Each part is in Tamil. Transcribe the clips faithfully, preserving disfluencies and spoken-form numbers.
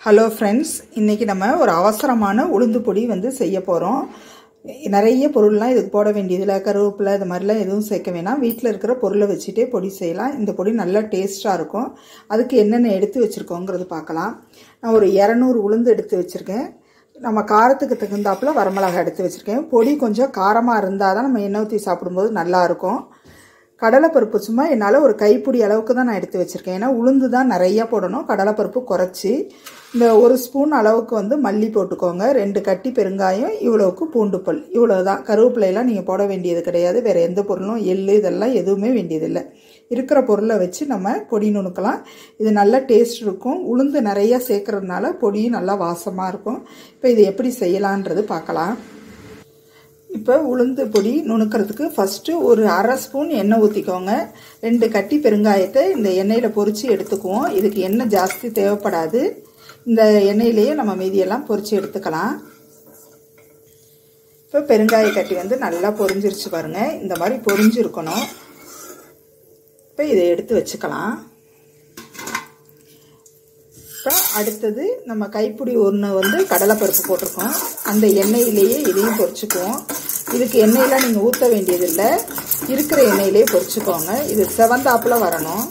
ஹலோ ஃப்ரெண்ட்ஸ், இன்றைக்கி நம்ம ஒரு அவசரமான உளுந்து பொடி வந்து செய்ய போகிறோம். நிறைய பொருள்லாம் இதுக்கு போட வேண்டியதில்லை. கருவேப்பிலை இது மாதிரிலாம் எதுவும் சேர்க்க வேணாம். வீட்டில் இருக்கிற பொருளை வச்சுட்டே பொடி செய்யலாம். இந்த பொடி நல்லா டேஸ்ட்டாக இருக்கும். அதுக்கு என்னென்ன எடுத்து வச்சுருக்கோங்கிறது பார்க்கலாம். நான் ஒரு இரநூறு உளுந்து எடுத்து வச்சுருக்கேன். நம்ம காரத்துக்கு தகுந்தாப்பில் வரமிளகாய் எடுத்து வச்சுருக்கேன். பொடி கொஞ்சம் காரமாக இருந்தால் தான் நம்ம எண்ணெய் ஊற்றி சாப்பிடும்போது நல்லாயிருக்கும். கடலைப்பருப்பு சும்மா என்னால் ஒரு கைப்பிடி அளவுக்கு தான் நான் எடுத்து வச்சுருக்கேன். ஏன்னா உளுந்து தான் நிறையா போடணும். கடலைப்பருப்பு குறைச்சி இந்த ஒரு ஸ்பூன் அளவுக்கு வந்து மல்லி போட்டுக்கோங்க. ரெண்டு கட்டி பெருங்காயம், இவ்வளவுக்கு பூண்டுப்பல், இவ்வளோ தான். கருவேப்பிலையெல்லாம் நீங்கள் போட வேண்டியது கிடையாது. வேறு எந்த பொருளும் எள்ளு இதெல்லாம் எதுவுமே வேண்டியதில்லை. இருக்கிற பொருளை வச்சு நம்ம பொடி நுணுக்கலாம். இது நல்லா டேஸ்ட் இருக்கும். உளுந்து நிறையா சேர்க்கறதுனால பொடியும் நல்லா வாசமாக இருக்கும். இப்போ இது எப்படி செய்யலான்றது பார்க்கலாம். இப்போ உளுந்து பொடி நுணுக்கிறதுக்கு ஃபஸ்ட்டு ஒரு அரை ஸ்பூன் எண்ணெய் ஊற்றிக்கோங்க. ரெண்டு கட்டி பெருங்காயத்தை இந்த எண்ணெயில் பொரித்து எடுத்துக்குவோம். இதுக்கு எண்ணெய் ஜாஸ்தி தேவைப்படாது. இந்த எண்ணெயிலேயே நம்ம மீதியெல்லாம் பொரித்து எடுத்துக்கலாம். இப்போ பெருங்காய கட்டி வந்து நல்லா பொரிஞ்சிருச்சு பாருங்கள். இந்த மாதிரி பொரிஞ்சிருக்கணும். இப்போ இதை எடுத்து வச்சுக்கலாம். இப்போ அடுத்தது நம்ம கைப்பிடி ஒன்று வந்து கடலைப்பருப்பு போட்டிருக்கோம். அந்த எண்ணெயிலேயே இதையும் பொரிச்சுக்குவோம். இதுக்கு எண்ணெயெலாம் நீங்கள் ஊற்ற வேண்டியதில்லை. இருக்கிற எண்ணெயிலே பொரிச்சுக்கோங்க. இது செவந்தாப்பில் வரணும்.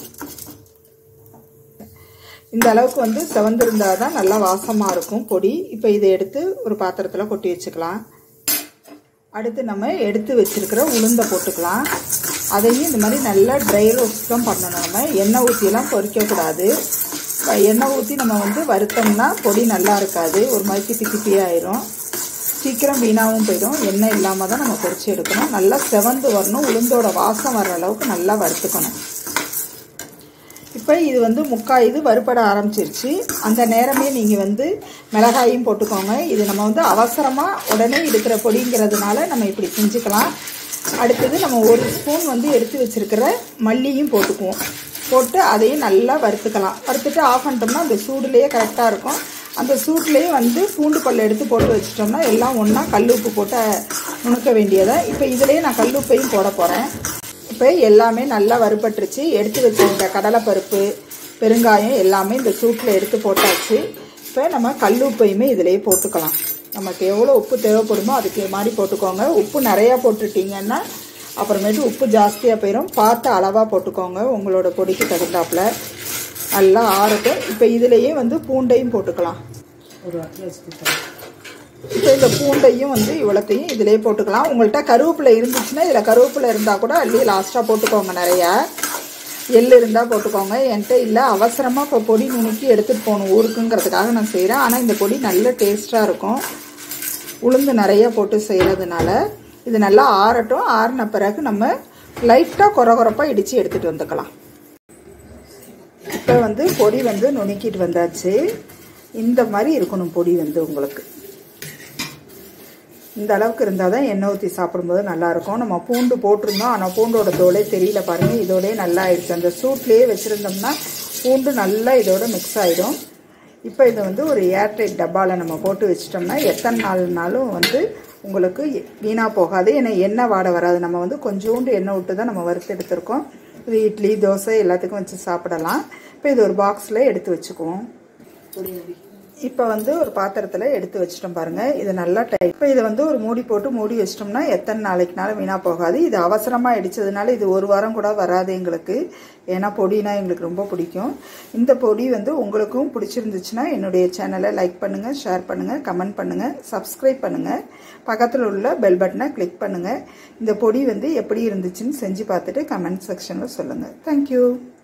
இந்த அளவுக்கு வந்து செவந்திருந்தால் தான் நல்லா வாசமாக இருக்கும் பொடி. இப்போ இதை எடுத்து ஒரு பாத்திரத்தில் கொட்டி வச்சுக்கலாம். அடுத்து நம்ம எடுத்து வச்சுருக்கிற உளுந்தை போட்டுக்கலாம். அதையும் இந்த மாதிரி நல்லா ட்ரை ரோஸ்ட் தான் பண்ணணும். நம்ம எண்ணெய் ஊற்றியெல்லாம் பொரிக்கக்கூடாது. எண்ணெய் ஊற்றி நம்ம வந்து வறுத்தோம்னா பொடி நல்லா இருக்காது. ஒரு மாதிரி திப்பி திப்பியாயிரும். சீக்கிரம் வீணாகவும் போயிடும். எண்ணெய் இல்லாமல் தான் நம்ம பொரிச்சு எடுக்கணும். நல்லா செவந்து வரணும். உளுந்தோட வாசம் வர்ற அளவுக்கு நல்லா வறுத்துக்கணும். இப்போ இது வந்து முக்கால் இது வறுபட ஆரம்பிச்சிருச்சு. அந்த நேரமே நீங்கள் வந்து மிளகாயும் போட்டுக்கோங்க. இது நம்ம வந்து அவசரமாக உடனே எடுக்கிற பொடிங்கிறதுனால நம்ம இப்படி செஞ்சுக்கலாம். அடுத்தது நம்ம ஒரு ஸ்பூன் வந்து எடுத்து வச்சுருக்கிற மல்லியும் போட்டுக்குவோம். போட்டு அதையும் நல்லா வறுத்துக்கலாம். வறுத்துட்டு ஆஃப் பண்ணிட்டோம்னா அந்த சூடுலேயே கரெக்டாக இருக்கும். அந்த சூட்லேயே வந்து பூண்டு பல்ல எடுத்து போட்டு வச்சிட்டோம்னா எல்லாம் ஒன்றா கல் உப்பு போட்டு நுணுக்க வேண்டியதை. இப்போ இதிலேயே நான் கல் உப்பையும் போட போகிறேன். இப்போ எல்லாமே நல்லா வறுபட்டுருச்சு. எடுத்து வச்சுருந்த கடலைப்பருப்பு, பெருங்காயம் எல்லாமே இந்த சூட்டில் எடுத்து போட்டாச்சு. இப்போ நம்ம கல் உப்பையுமே இதிலேயே போட்டுக்கலாம். நமக்கு எவ்வளோ உப்பு தேவைப்படுமோ அதுக்கு மாதிரி போட்டுக்கோங்க. உப்பு நிறையா போட்டுட்டிங்கன்னா அப்புறமேட்டு உப்பு ஜாஸ்தியாக போயிடும். பார்த்து அளவாக போட்டுக்கோங்க உங்களோட பொடிக்கு தகுந்தாப்பில். நல்லா ஆறட்டும். இப்போ இதிலேயே வந்து பூண்டையும் போட்டுக்கலாம். ஒரு இப்போ இந்த பூண்டையும் வந்து இவ்வளோத்தையும் இதிலே போட்டுக்கலாம். உங்கள்கிட்ட கருவேப்பிலை இருந்துச்சுன்னா இதில் கருவேப்பிலை இருந்தால் கூட அள்ளி லாஸ்ட்டாக போட்டுக்கோங்க. நிறையா எள் இருந்தால் போட்டுக்கோங்க. என்கிட்ட இல்லை, அவசரமாக இப்போ பொடி நுணுக்கி எடுத்துகிட்டு போகணும் ஊருக்குங்கிறதுக்காக நான் செய்கிறேன். ஆனால் இந்த பொடி நல்ல டேஸ்ட்டாக இருக்கும். உளுந்து நிறையா போட்டு செய்கிறதுனால இது நல்லா ஆறட்டும். ஆறின பிறகு நம்ம லைட்டாக கொர கொரப்பாக இடித்து எடுத்துகிட்டு வந்துக்கலாம். இப்போ வந்து பொடி வந்து நுணுக்கிட்டு வந்தாச்சு. இந்த மாதிரி இருக்கணும் பொடி வந்து உங்களுக்கு. இந்த அளவுக்கு இருந்தால் தான் எண்ணெய் ஊற்றி சாப்பிடும்போது நல்லாயிருக்கும். நம்ம பூண்டு போட்டிருந்தோம், ஆனால் பூண்டோட தோலே தெரியல பாருங்கள். இதோடய நல்லா ஆயிடுச்சு. அந்த சூட்லேயே வச்சுருந்தோம்னா பூண்டு நல்லா இதோட மிக்ஸ் ஆகிடும். இப்போ இதை வந்து ஒரு ஏர்டைட் டப்பாவில் நம்ம போட்டு வச்சிட்டோம்னா எத்தனை நாள்னாலும் வந்து உங்களுக்கு வீணாக போகாது. ஏன்னா எண்ணெய் வாடை வராது. நம்ம வந்து கொஞ்சோண்டு எண்ணெய் விட்டு தான் நம்ம வறுத்து எடுத்துருக்கோம். இது இட்லி, தோசை எல்லாத்துக்கும் வச்சு சாப்பிடலாம். இப்போ இது ஒரு பாக்ஸில் எடுத்து வச்சுக்குவோம். இப்போ வந்து ஒரு பாத்திரத்தில் எடுத்து வச்சிட்டோம் பாருங்கள். இது நல்லா டைட். இப்போ இதை வந்து ஒரு மூடி போட்டு மூடி வச்சிட்டோம்னா எத்தனை நாளைக்குனாலும் வீணாக போகாது. இது அவசரமாக இடித்ததுனால இது ஒரு வாரம் கூட வராது எங்களுக்கு. ஏன்னா பொடினா எங்களுக்கு ரொம்ப பிடிக்கும். இந்த பொடி வந்து உங்களுக்கும் பிடிச்சிருந்துச்சுன்னா என்னுடைய சேனலை லைக் பண்ணுங்கள், ஷேர் பண்ணுங்கள், கமெண்ட் பண்ணுங்கள், சப்ஸ்கிரைப் பண்ணுங்கள். பக்கத்தில் உள்ள பெல் பட்டனை கிளிக் பண்ணுங்கள். இந்த பொடி வந்து எப்படி இருந்துச்சுன்னு செஞ்சு பார்த்துட்டு கமெண்ட் செக்ஷனில் சொல்லுங்கள். தேங்க்யூ.